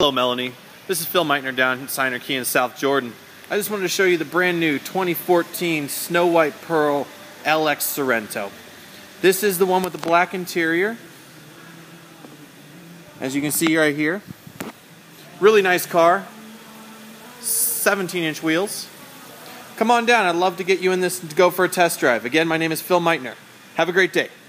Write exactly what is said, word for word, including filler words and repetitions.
Hello Melanie, this is Phil Meitner down in Seiner, Kia in South Jordan. I just wanted to show you the brand new twenty fourteen Snow White Pearl L X Sorento. This is the one with the black interior, as you can see right here. Really nice car, seventeen inch wheels. Come on down, I'd love to get you in this to go for a test drive. Again, my name is Phil Meitner. Have a great day.